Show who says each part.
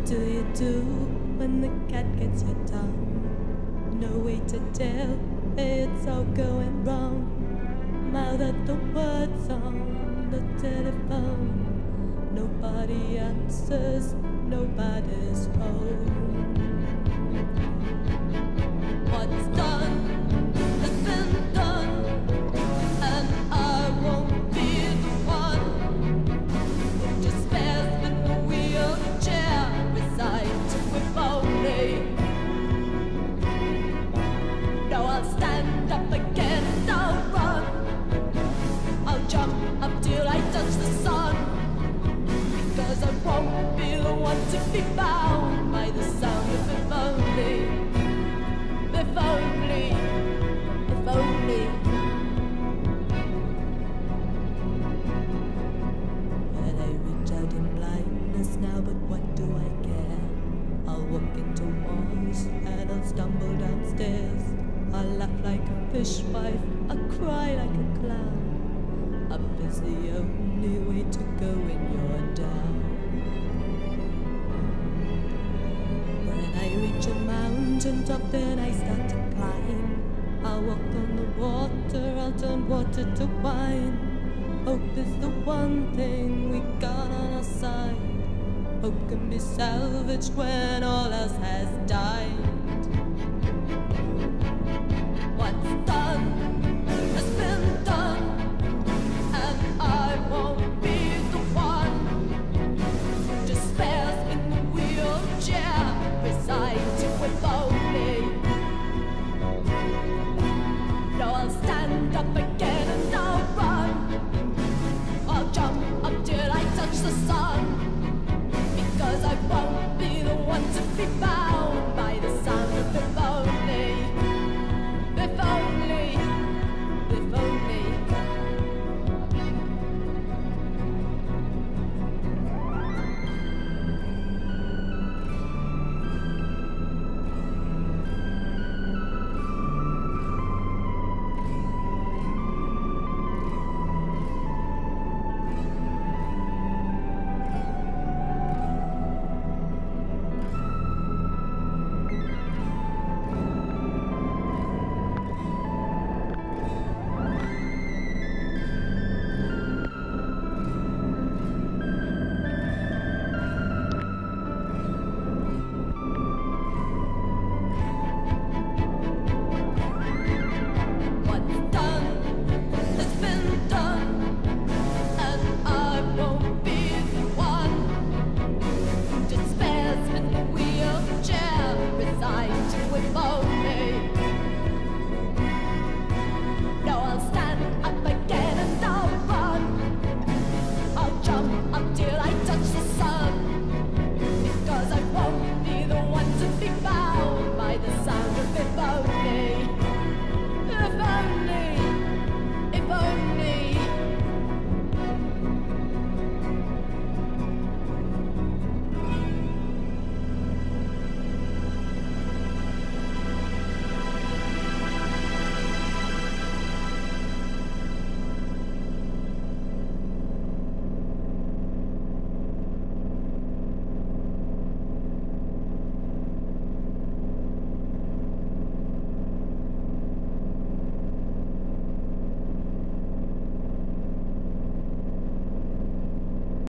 Speaker 1: do you do when the cat gets your tongue? No way to tell, it's all going wrong. Mouth at the words on the telephone. Nobody answers, nobody's home. What's done has been done, and I won't be the one who despairs in the wheelchair, resigned to if only. No, I'll stand up again and I'll run. I'll jump up till I touch the sun, because I won't be the one to be bound by the sound of if only. If only, if only. Well, I reach out in blindness now, but what do I care? I'll walk into walls and I'll stumble downstairs. I'll laugh like a fishwife, I'll cry like a clown. Up is the only way to go when you're down. When I reach a mountain top, then I start to climb. I'll walk on the water, I'll turn water to wine. Hope is the one thing we got on our side. Hope can be salvaged when all else has died. What's done has been done, and I won't be the one who despairs in the wheelchair, resigned to if only. No, I'll stand up again and I'll run. I'll jump up till I touch the sun, because I won't be the one to be found.